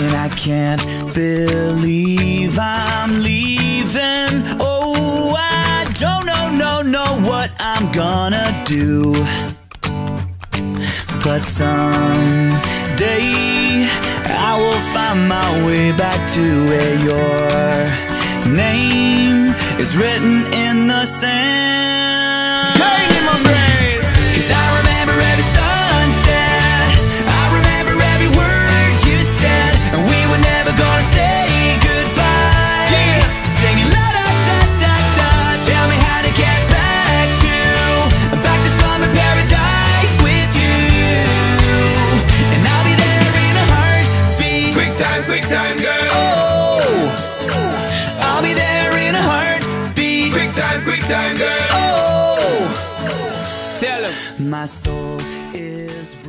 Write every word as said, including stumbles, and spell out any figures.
and I can't believe I'm leaving. Oh, I don't know, no, know what I'm gonna do, but someday I will find my way back to where your name is written in the sand. Staying in my brain, 'cause I remember every sunset, I remember every word you said, and we were never gonna say goodbye. Yeah. Singing la da da da da, tell me how to get back to back to summer paradise with you, and I'll be there in a heartbeat. Quick time, quick time, girl. Oh, I'll be there in a heartbeat. Quick time, quick time, girl. Oh, Tell him. my soul is